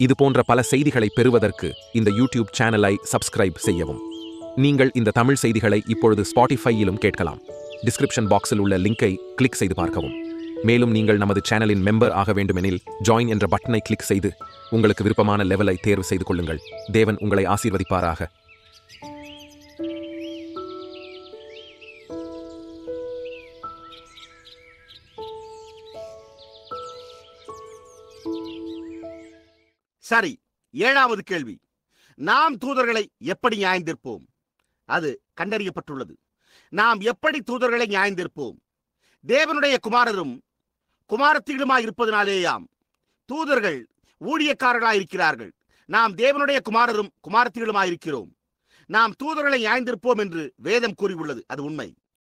இது போன்ற பல செய்திகளை பெறுவதற்கு இந்த யூடியூப் சேனலை சப்ஸ்கிரைப் செய்யவும். நீங்கள் இந்த தமிழ் செய்திகளை இப்பொழுது ஸ்பாட்டிஃபையிலும் கேட்கலாம். டிஸ்கிரிப்ஷன் பாக்ஸில் உள்ள லிங்கை கிளிக் செய்து பார்க்கவும். மேலும் நீங்கள் நமது சேனலின் மெம்பர் ஆக வேண்டுமெனில் ஜாயின் என்ற பட்டனை கிளிக் செய்து உங்களுக்கு விருப்பமான லெவலை தேர்வு செய்து கொள்ளுங்கள். தேவன் உங்களை ஆசீர்வதிப்பாராக. சரி, 7வது கேள்வி. நாம் தூதர்களை எப்படி நியாயந்தீர்ப்போம்? அது கண்டறியப்பட்டுள்ளது. நாம் எப்படி தூதர்களை நியாயந்தீர்ப்போம்? தேவனுடைய குமாரரும் குமாரத்திகளுமாய் இருப்பதனாலேயாம். தூதர்கள் ஊழியக்காரர்களாயிருக்கிறார்கள். நாம் தேவனுடைய குமாரரும் குமாரத்திகளுமாயிருக்கிறோம். நாம் தூதர்களை நியாயந்தீர்ப்போம் என்று வேதம் கூறியுள்ளது. அது உண்மை.